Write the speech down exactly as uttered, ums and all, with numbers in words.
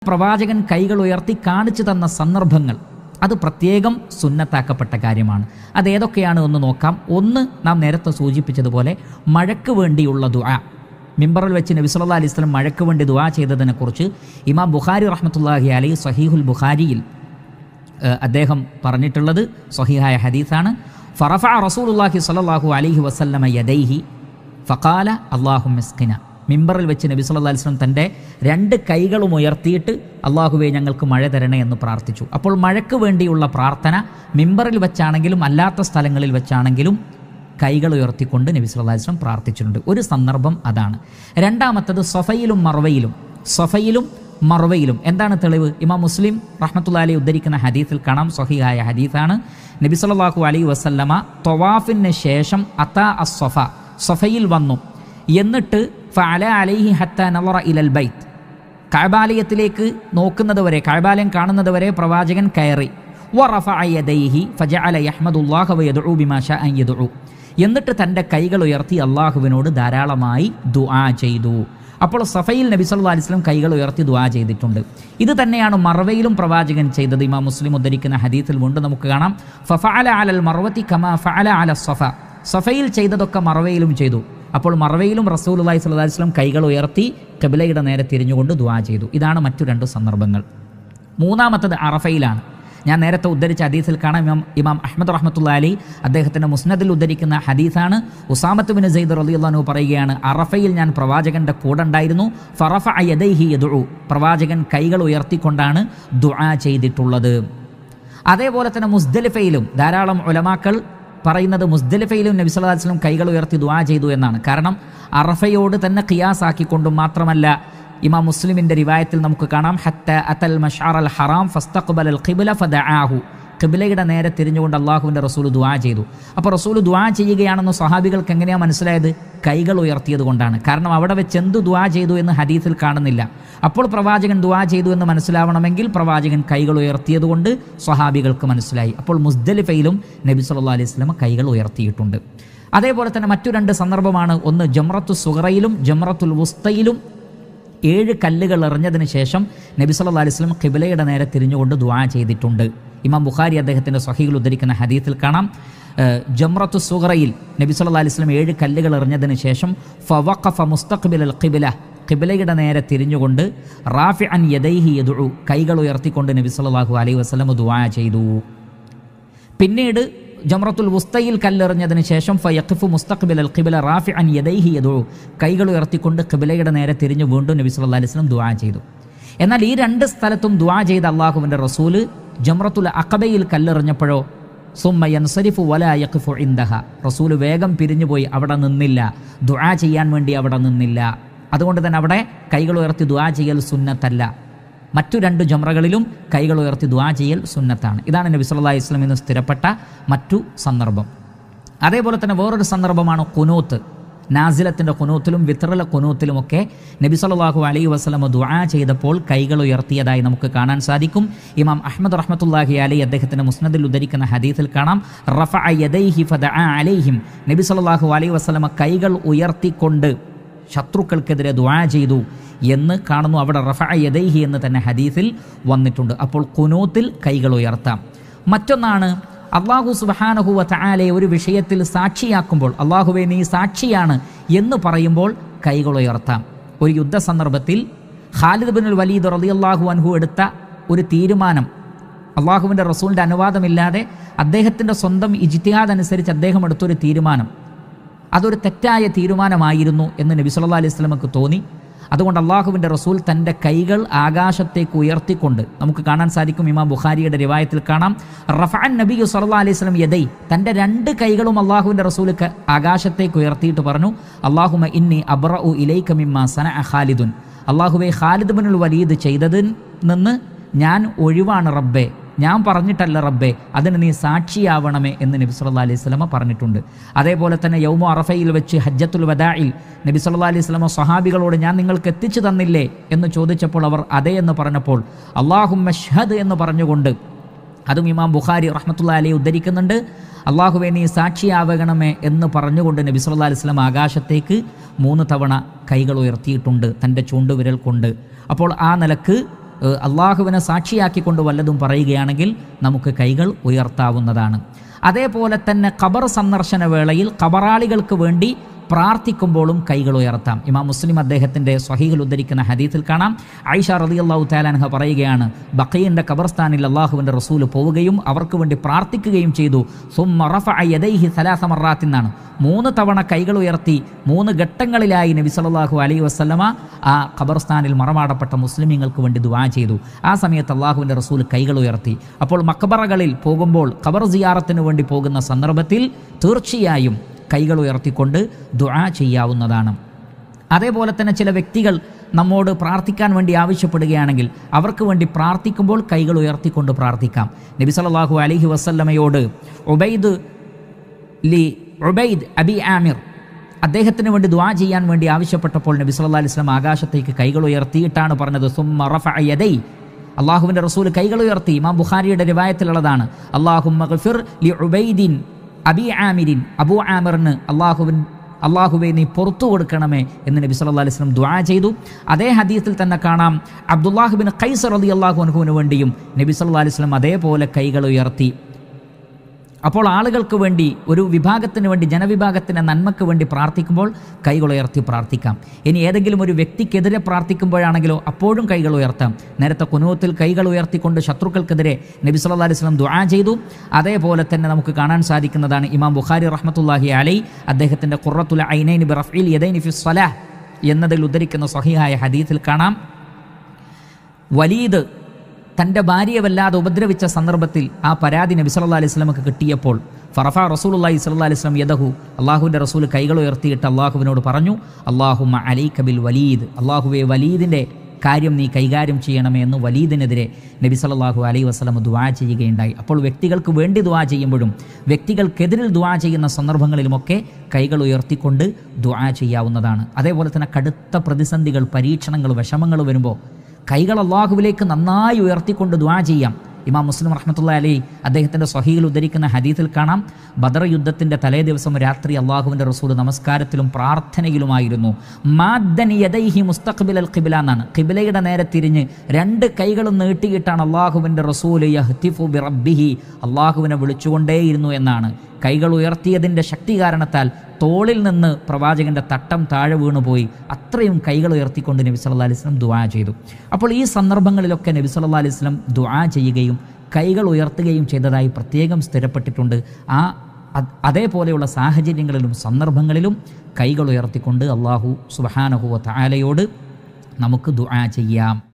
പ്രവാചകൻ കൈകൾ ഉയർത്തി കാണിച്ചു തന്ന സന്ദർഭങ്ങൾ അത് പ്രത്യേകം സുന്നത്താക്കപ്പെട്ട കാര്യമാണ്. അതേതൊക്കെയാണ് ഒന്ന് നോക്കാം. ഒന്ന്, നാം നേരത്തെ സൂചിപ്പിച്ചതുപോലെ മഴയ്ക്ക് വേണ്ടിയുള്ള ദുആ. മിമ്പറിൽ വെച്ച് നബി സല്ലല്ലാഹു അലൈഹി വസല്ലം മഴയ്ക്ക് വേണ്ടി ദുആ ചെയ്തതിനെക്കുറിച്ച് ഇമാം ബുഖാരി റഹ്മത്തുള്ളാഹി അലൈഹി സ്വഹീഹുൽ ബുഖാരിയിൽ അദ്ദേഹം പറഞ്ഞിട്ടുള്ളത് സ്വഹീഹായ ഹദീസാണ്. ഫറഫഅ റസൂലുള്ളാഹി സ്വല്ലല്ലാഹു അലൈഹി വസല്ലമ യദൈഹി ഫഖാല അല്ലാഹുമ്മ ഇസ്ഖിന. മിമ്പറിൽ വെച്ച് നബി സല്ലല്ലാഹു അലൈഹി വസല്ലം തൻ്റെ രണ്ട് കൈകളും ഉയർത്തിയിട്ട് അല്ലാഹുവേ ഞങ്ങൾക്ക് മഴ തരണേ എന്ന് പ്രാർത്ഥിച്ചു. അപ്പോൾ മഴയ്ക്ക് വേണ്ടിയുള്ള പ്രാർത്ഥന മിമ്പറിൽ വെച്ചാണെങ്കിലും അല്ലാത്ത സ്ഥലങ്ങളിൽ വെച്ചാണെങ്കിലും കൈകൾ ഉയർത്തിക്കൊണ്ട് നബി സല്ലല്ലാഹു അലൈഹി വസല്ലം പ്രാർത്ഥിച്ചിട്ടുണ്ട്. ഒരു സന്ദർഭം അതാണ്. രണ്ടാമത്തത് സഫയിലും മർവയിലും. സഫയിലും മർവയിലും എന്താണ് തെളിവ്? ഇമാം മുസ്ലിം റഹ്മത്തുള്ളാഹി അലൈഹി ഉദ്ധരിക്കുന്ന ഹദീസിൽ കാണാം, സ്വഹീഹായ ഹദീസാണ്. നബി സല്ലല്ലാഹു അലൈഹി വസല്ലമ തവാഫിന് ശേഷം അതാ അസ്സഫ, സഫയിൽ വന്നു. എന്നിട്ട് ഫഅല അലൈഹി ഹത്താ നളറ ഇലൽ ബൈത്ത്, കഅബാലയത്തിലേക്ക് നോക്കുന്നത് വരെ, കഅബാലയം കാണുന്നത് വരെ പ്രവാചകൻ കയറി. വറഫഅ യദൈഹി ഫജഅല യഹ്മദുല്ലാഹ വയദ്ഉ ബിമാ ശാഅ അൻ യദ്ഉ. എന്നിട്ട് തൻ്റെ കൈകൾ ഉയർത്തി അള്ളാഹുവിനോട് ധാരാളമായി ദുആ ചെയ്തു. അപ്പോൾ സഫയിൽ നബി സല്ലല്ലാഹു അലൈഹി വസല്ലം കൈകൾ ഉയർത്തി ദുആ ചെയ്തിട്ടുണ്ട്. ഇത് തന്നെയാണ് മർവയിലും പ്രവാചകൻ ചെയ്തത്. ഇമാം മുസ്ലിം ഉദ്ധരിക്കുന്ന ഹദീസിൽ വീണ്ടും നമുക്ക് കാണാം, ഫഫഅല അലൽ മർവതി കമാ ഫഅല അല സഫ. സഫയിൽ ചെയ്തതൊക്കെ മർവയിലും ചെയ്തു. അപ്പോൾ മർവയിലും റസൂലുള്ളാഹി സ്വല്ലല്ലാഹു അലൈഹി വസല്ലം കൈകൾ ഉയർത്തി ഖിബ്ലയുടെ നേരെ തിരിഞ്ഞുകൊണ്ട് ദുആ ചെയ്തു. ഇതാണ് മറ്റു രണ്ട് സന്ദർഭങ്ങൾ. മൂന്നാമത്തത് അറഫയിലാണ്. ഞാൻ നേരത്തെ ഉദ്ധരിച്ച ഹദീസിൽ കാണാം, ഇമാം ഇമാം അഹ്മദ് റഹ്മത്തുള്ളാഹി അലൈഹി അദ്ദേഹത്തിൻ്റെ മുസ്നദിൽ ഉദ്ധരിക്കുന്ന ഹദീസാണ്. ഉസാമത്ത് ബിൻ സെയ്ദ് റളിയല്ലാഹു അൻഹു പറയുകയാണ്, അറഫയിൽ ഞാൻ പ്രവാചകൻ്റെ കൂടെ ഉണ്ടായിരുന്നു. ഫറഫഅ യദൈഹി യദ്ഉ, പ്രവാചകൻ കൈകൾ ഉയർത്തിക്കൊണ്ടാണ് ദുആ ചെയ്തിട്ടുള്ളത്. അതേപോലെ തന്നെ മുസ്ദലിഫയിലും ധാരാളം ഉലമാക്കൾ പറയുന്നത് മുസ്ദലിഫയിലും നബി സല്ലല്ലാഹു അലൈഹി വസല്ലം കൈകൾ ഉയർത്തി ദുആ ചെയ്തു എന്നാണ്. കാരണം അറഫയോട് തന്നെ ഖിയാസാക്കിക്കൊണ്ടും മാത്രമല്ല, ഇമാം മുസ്ലിമിൻ്റെ റിവായത്തിൽ നമുക്ക് കാണാം, ഹത്ത അത്തൽ മശ്അറൽ ഹറാം ഫസ്തഖ്ബലൽ ഖിബ്ല ഫദആഹു, ഖിബ്ലയുടെ നേരെ തിരിഞ്ഞുകൊണ്ട് അള്ളാഹുവിൻ്റെ റസൂൽ ദുആ ചെയ്തു. അപ്പോൾ റസൂൽ ദുആ ചെയ്യുകയാണെന്ന് സ്വഹാബികൾക്ക് എങ്ങനെയാണ് മനസ്സിലായത്? കൈകൾ ഉയർത്തിയത് കൊണ്ടാണ്. കാരണം അവിടെ വെച്ച് എന്ത് ദുആ ചെയ്തു എന്ന് ഹദീസിൽ കാണുന്നില്ല. അപ്പോൾ പ്രവാചകൻ ദുആ ചെയ്തു എന്ന് മനസ്സിലാവണമെങ്കിൽ പ്രവാചകൻ കൈകൾ ഉയർത്തിയത് കൊണ്ട് സ്വഹാബികൾക്ക് മനസ്സിലായി. അപ്പോൾ മുസ്ദലിഫയിലും നബി സല്ലല്ലാഹു അലൈഹി വസല്ലം കൈകൾ ഉയർത്തിയിട്ടുണ്ട്. അതേപോലെ തന്നെ മറ്റു രണ്ട് സന്ദർഭമാണ്. ഒന്ന് ജംറത്തു സുഗറയിലും ജംറത്തുൽ വുസ്തയിലും ഏഴ് കല്ലുകൾ എറിഞ്ഞതിന് ശേഷം നബി സല്ലല്ലാഹു അലൈഹി വസല്ലം ഖിബ്ലയുടെ നേരെ തിരിഞ്ഞുകൊണ്ട് ദുആ ചെയ്തിട്ടുണ്ട്. ഇമാം ബുഖാരി അദ്ദേഹത്തിൻ്റെ സ്വഹീഹിൽ ഉദ്ധരിക്കുന്ന ഹദീസിൽ കാണാം, ജംറത്തു സുഗറയിൽ നബി സല്ലല്ലാഹു അലൈഹി വസല്ലം ഏഴ് കല്ലുകൾ എറിഞ്ഞതിന് ശേഷം ഫവഖഫ മുസ്തഖ്ബിലൽ ഖിബ്ല, ഖിബ്ലയുടെ നേരെ തിരിഞ്ഞുകൊണ്ട് റാഫിഅൻ യദൈഹി യദ്ഉ, കൈകൾ ഉയർത്തിക്കൊണ്ട് നബി സല്ലല്ലാഹു അലൈഹി വസല്ലം ദുആ ചെയ്തു. പിന്നീട് ജംറത്തുൽ വുസ്തയിൽ കല്ലെറിഞ്ഞതിന് ശേഷം ഫയഖിഫു മുസ്തഖ്ബിലൽ ഖിബ്ല റാഫിഅൻ യദൈഹി യദ്ഉ, കൈകൾ ഉയർത്തിക്കൊണ്ട് ഖിബ്ലയുടെ നേരെ തിരിഞ്ഞു വീണ്ടും നബി സല്ലല്ലാഹു അലൈഹി വസല്ലം ദുആ ചെയ്തു. എന്നാൽ ഈ രണ്ട് സ്ഥലത്തും ദുആ ചെയ്ത അള്ളാഹുവിൻ്റെ റസൂല് ജംറത്തുൽ അഖബയിൽ കല്ലെറിഞ്ഞപ്പോഴോ സുമ്മ യൻസരിഫു വലാ യഖിഫു ഇൻദഹ, റസൂല് വേഗം പിരിഞ്ഞുപോയി, അവിടെ നിന്നില്ല, ദുആ ചെയ്യാൻ വേണ്ടി അവിടെ നിന്നില്ല. അതുകൊണ്ട് തന്നെ അവിടെ കൈകൾ ഉയർത്തി ദുആ ചെയ്യൽ സുന്നത്തല്ല. മറ്റു രണ്ട് ജംറകളിലും കൈകൾ ഉയർത്തി ദുആ ചെയ്യൽ സുന്നത്താണ്. ഇതാണ് നബി സല്ലല്ലാഹു അലൈഹി വസല്ലം എന്ന് സ്ഥിരപ്പെട്ട മറ്റു സന്ദർഭം. അതേപോലെ തന്നെ വേറൊരു സന്ദർഭമാണ് ഖുനൂത്ത്. നാസിലത്തിൻ്റെ ഖുനൂത്തിലും വിത്റിലെ ഖുനൂത്തിലുമൊക്കെ നബി സല്ലല്ലാഹു അലൈഹി വസല്ലം ദുആ ചെയ്തപ്പോൾ കൈകൾ ഉയർത്തിയതായി നമുക്ക് കാണാൻ സാധിക്കും. ഇമാം അഹ്മദ് റഹ്മത്തുള്ളാഹി അലൈഹി അദ്ദേഹത്തിൻ്റെ മുസ്നദിൽ ഉദ്ധരിക്കുന്ന ഹദീസിൽ കാണാം, റഫഅ യദൈഹി ഫദഅ അലൈഹിം, നബി സല്ലല്ലാഹു അലൈഹി വസല്ലം കൈകൾ ഉയർത്തിക്കൊണ്ട് ശത്രുക്കൾക്കെതിരെ ദുആ ചെയ്തു എന്ന് കാണുന്നു. അവിടെ റഫഅ യദൈഹി എന്ന് തന്നെ ഹദീസിൽ വന്നിട്ടുണ്ട്. അപ്പോൾ ഖുനൂത്തിൽ കൈകൾ ഉയർത്താം. മറ്റൊന്നാണ് അല്ലാഹു സുബ്ഹാനഹു വ തആലയെ ഒരു വിഷയത്തിൽ സാക്ഷിയാക്കുമ്പോൾ, അല്ലാഹുവേ നീ സാക്ഷിയാണ് എന്ന് പറയുമ്പോൾ കൈകൾ ഉയർത്താം. ഒരു യുദ്ധ സന്ദർഭത്തിൽ ഖാലിദ് ബിനുൽ വലീദ് റളിയല്ലാഹു അൻഹു എടുത്ത ഒരു തീരുമാനം, അല്ലാഹുവിൻ്റെ റസൂലിൻ്റെ അനുവാദമില്ലാതെ അദ്ദേഹത്തിൻ്റെ സ്വന്തം ഇജ്തിഹാദ് അനുസരിച്ച് അദ്ദേഹം എടുത്തൊരു തീരുമാനം, അതൊരു തെറ്റായ തീരുമാനമായിരുന്നു എന്ന് നബി സല്ലല്ലാഹു അലൈഹി വസല്ലമക്ക് തോന്നി. അതുകൊണ്ട് അള്ളാഹുവിൻ്റെ റസൂൽ തൻ്റെ കൈകൾ ആകാശത്തേക്ക് ഉയർത്തിക്കൊണ്ട്, നമുക്ക് കാണാൻ സാധിക്കും, ഇമാം ബുഖാരിയുടെ റിവായത്തിൽ കാണാം, റഫഅൻ നബിയു സല്ലല്ലാഹു അലൈഹി വസല്ലം യദൈ, തൻ്റെ രണ്ട് കൈകളും അള്ളാഹുവിൻ്റെ റസൂൽ ആകാശത്തേക്ക് ഉയർത്തിയിട്ട് പറഞ്ഞു, അല്ലാഹുമ്മ ഇന്നി അബ്റഉ ഇലൈക മിമ്മാ സനഅ ഖാലിദുൻ, അള്ളാഹുവേ ഖാലിദ് ബിനുൽ വലീദ് ചെയ്തതിൽ നിന്ന് ഞാൻ ഒഴിവാണ് റബ്ബേ, ഞാൻ പറഞ്ഞിട്ടല്ല റബ്ബേ, അതിന് നീ സാക്ഷിയാവണമേ എന്ന് നബി സല്ലല്ലാഹു അലൈഹി വസല്ലം പറഞ്ഞിട്ടുണ്ട്. അതേപോലെ തന്നെ യൗമു അറഫയിൽ വെച്ച് ഹജ്ജത്തുൽ വദാഇൽ നബി സല്ലല്ലാഹു അലൈഹി വസല്ലം സ്വഹാബികളോട് ഞാൻ നിങ്ങൾക്ക് എത്തിച്ചു തന്നില്ലേ എന്ന് ചോദിച്ചപ്പോൾ അവർ അതേ എന്ന് പറഞ്ഞപ്പോൾ അല്ലാഹുമ്മ ഷ്ഹദ് എന്ന് പറഞ്ഞുകൊണ്ട്, അതും ഇമാം ബുഖാരി റഹ്മത്തുള്ളാഹി അലൈഹി ഉദ്ധരിക്കുന്നുണ്ട്, അല്ലാഹുവേ നീ സാക്ഷിയാവണമേ എന്ന് പറഞ്ഞുകൊണ്ട് നബി സല്ലല്ലാഹു അലൈഹി വസല്ലം ആകാശത്തേക്ക് മൂന്ന് തവണ കൈകൾ ഉയർത്തിയിട്ടുണ്ട് തൻ്റെ ചൂണ്ടുവിരൽ കൊണ്ട്. അപ്പോൾ ആ നിലക്ക് അള്ളാഹുവിനെ സാക്ഷിയാക്കിക്കൊണ്ട് വല്ലതും പറയുകയാണെങ്കിൽ നമുക്ക് കൈകൾ ഉയർത്താവുന്നതാണ്. അതേപോലെ തന്നെ ഖബർ സന്ദർശന വേളയിൽ ഖബറാളികൾക്ക് വേണ്ടി പ്രാർത്ഥിക്കുമ്പോഴും കൈകൾ ഉയർത്താം. ഇമാം മുസ്ലിം അദ്ദേഹത്തിൻ്റെ സ്വഹീഹിൽ ഉദ്ധരിക്കുന്ന ഹദീസിൽ കാണാം, ആയിഷ റളിയല്ലാഹു തആല അൻഹ പറയുകയാണ്, ബഖീന്റെ ഖബർസ്ഥാനിൽ അള്ളാഹുവിൻ്റെ റസൂൽ പോവുകയും അവർക്ക് വേണ്ടി പ്രാർത്ഥിക്കുകയും ചെയ്തു. സുമ്മ റഫഅ യദൈഹി സലാസ മറാത്ത് എന്നാണ്, മൂന്ന് തവണ കൈകൾ ഉയർത്തി മൂന്ന് ഘട്ടങ്ങളിലായി നബി സല്ലല്ലാഹു അലൈഹി വസല്ലമ ആ ഖബർസ്ഥാനിൽ മറമാടപ്പെട്ട മുസ്ലിമീങ്ങൾക്ക് വേണ്ടി ദുആ ചെയ്തു. ആ സമയത്ത് അള്ളാഹുവിൻ്റെ റസൂൽ കൈകൾ ഉയർത്തി. അപ്പോൾ മക്ബറകളിൽ പോകുമ്പോൾ ഖബർ സിയാറത്തിന് വേണ്ടി പോകുന്ന സന്ദർഭത്തിൽ തീർച്ചയായും കൈകൾ ഉയർത്തിക്കൊണ്ട് ദുആ ചെയ്യാവുന്നതാണ്. അതേപോലെ തന്നെ ചില വ്യക്തികൾ നമ്മോട് പ്രാർത്ഥിക്കാൻ വേണ്ടി ആവശ്യപ്പെടുകയാണെങ്കിൽ അവർക്ക് വേണ്ടി പ്രാർത്ഥിക്കുമ്പോൾ കൈകൾ ഉയർത്തിക്കൊണ്ട് പ്രാർത്ഥിക്കാം. നബി സല്ലല്ലാഹു അലൈഹി വസല്ലമയോട് ഉബൈദ് ലി ഉബൈദ് അബി ആമിർ അദ്ദേഹത്തിന് വേണ്ടി ദുആ ചെയ്യാൻ വേണ്ടി ആവശ്യപ്പെട്ടപ്പോൾ നബി സല്ലല്ലാഹു അലൈഹി വസല്ലം ആകാശത്തേക്ക് കൈകൾ ഉയർത്തിയിട്ടാണ് പറഞ്ഞത്, സുമ്മ റഫഅ യദൈ, അള്ളാഹുവിൻ്റെ റസൂൽ കൈകൾ ഉയർത്തി. ഇമാം ബുഖാരിയുടെ റിവായത്തിലുള്ളതാണ്, അല്ലാഹുമ്മ ഗഫിർ ലി ഉബൈദിൻ അബി ആമിരിൻ, അബൂ ആമിറിന് അള്ളാഹുവിൻ അള്ളാഹുവെ നീ പുറത്തു കൊടുക്കണമേ എന്ന് നബി സല്ലല്ലാഹു അലൈഹി വസല്ലം ദുആ ചെയ്തു. അതേ ഹദീസിൽ തന്നെ കാണാം, അബ്ദുല്ലാഹ് ബിൻ ഖൈസ് റളിയല്ലാഹു അൻഹുവിന് വേണ്ടിയും നബി സല്ലല്ലാഹു അലൈഹി വസല്ലം അതേപോലെ കൈകൾ ഉയർത്തി. അപ്പോൾ ആളുകൾക്ക് വേണ്ടി, ഒരു വിഭാഗത്തിന് വേണ്ടി, ജനവിഭാഗത്തിൻ്റെ നന്മയ്ക്ക് വേണ്ടി പ്രാർത്ഥിക്കുമ്പോൾ കൈകൾ ഉയർത്തി പ്രാർത്ഥിക്കാം. ഇനി ഏതെങ്കിലും ഒരു വ്യക്തിക്കെതിരെ പ്രാർത്ഥിക്കുമ്പോഴാണെങ്കിലോ അപ്പോഴും കൈകൾ ഉയർത്താം. നേരത്തെ ഖുനൂത്തിൽ കൈകൾ ഉയർത്തിക്കൊണ്ട് ശത്രുക്കൾക്കെതിരെ നബി സല്ലല്ലാഹു അലൈഹി വസല്ലം ദുആ ചെയ്തു. അതേപോലെ തന്നെ നമുക്ക് കാണാൻ സാധിക്കുന്നതാണ്, ഇമാം ബുഖാരി റഹ്മത്തുള്ളാഹി അലൈഹി അദ്ദേഹത്തിൻ്റെ ഖുറത്തുൽ ഐനൈനി ബിറഫ്ഇൽ യദൈനി ഫി സ്വലാഹ് എന്നതിൽ ഉദ്ധരിക്കുന്ന സ്വഹീഹായ ഹദീസിൽ കാണാം, വലീദ് തൻ്റെ ഭാര്യയെ വല്ലാതെ ഉപദ്രവിച്ച സന്ദർഭത്തിൽ ആ പരാതി നബി സല്ലല്ലാഹു അലൈഹി വസല്ലമക്ക് കിട്ടിയപ്പോൾ ഫറഫ റസൂലുള്ളാഹി സ്വല്ലല്ലാഹു അലൈഹി വസല്ലം യദഹു, അള്ളാഹുവിൻ്റെ റസൂൽ കൈകൾ ഉയർത്തിയിട്ട് അള്ളാഹുവിനോട് പറഞ്ഞു, അല്ലാഹുമ്മ അലൈക ബിൽ വലീദ്, അള്ളാഹുവെ വലീദിൻ്റെ കാര്യം നീ കൈകാര്യം ചെയ്യണമേ എന്ന് വലീദിനെതിരെ നബി സല്ലല്ലാഹു അലൈഹി വസല്ലം ദുആ ചെയ്യുകയുണ്ടായി. അപ്പോൾ വ്യക്തികൾക്ക് വേണ്ടി ദുആ ചെയ്യുമ്പോഴും വ്യക്തികൾക്കെതിരിൽ ദുആ ചെയ്യുന്ന സന്ദർഭങ്ങളിലുമൊക്കെ കൈകൾ ഉയർത്തിക്കൊണ്ട് ദുആ ചെയ്യാവുന്നതാണ്. അതേപോലെ തന്നെ കടുത്ത പ്രതിസന്ധികൾ, പരീക്ഷണങ്ങൾ, വിഷമങ്ങൾ വരുമ്പോൾ കൈകൾ അള്ളാഹുവിലേക്ക് നന്നായി ഉയർത്തിക്കൊണ്ട് ദുആ ചെയ്യാം. ഇമാം മുസ്ലിം റഹ്മത്തുള്ളാഹി അലൈഹി അദ്ദേഹത്തിൻ്റെ സ്വഹീഹിൽ ഉദ്ധരിക്കുന്ന ഹദീസിൽ കാണാം, ബദർ യുദ്ധത്തിൻ്റെ തലേ ദിവസം രാത്രി അള്ളാഹുവിൻ്റെ റസൂൽ നമസ്കാരത്തിലും പ്രാർത്ഥനയിലുമായിരുന്നു. മാദ്ദൻ യദൈഹി മുസ്തഖ്ബിലൽ ഖിബ്ല എന്നാണ്, ഖിബ്ലയുടെ നേരെ തിരിഞ്ഞ് രണ്ട് കൈകളും നീട്ടിയിട്ടാണ് അള്ളാഹുവിൻ്റെ റസൂൽ യഹ്തിഫു ബി റബ്ബിഹി, അള്ളാഹുവിനെ വിളിച്ചുകൊണ്ടേയിരുന്നു എന്നാണ്. കൈകൾ ഉയർത്തിയതിൻ്റെ ശക്തി കാരണത്താൽ തോളിൽ നിന്ന് പ്രവാചകൻ്റെ തട്ടം താഴെ വീണുപോയി. അത്രയും കൈകൾ ഉയർത്തിക്കൊണ്ട് നബി സല്ലല്ലാഹു അലൈഹി വസല്ലം ദുആ ചെയ്തു. അപ്പോൾ ഈ സന്ദർഭങ്ങളിലൊക്കെ നബി സല്ലല്ലാഹു അലൈഹി വസല്ലം ദുആ ചെയ്യുകയും കൈകൾ ഉയർത്തുകയും ചെയ്തതായി പ്രത്യേകം സ്ഥിരപ്പെട്ടിട്ടുണ്ട്. ആ അതേപോലെയുള്ള സാഹചര്യങ്ങളിലും സന്ദർഭങ്ങളിലും കൈകൾ ഉയർത്തിക്കൊണ്ട് അല്ലാഹു സുബ്ഹാനഹു വ തആലയോട് നമുക്ക് ദുആ ചെയ്യാം.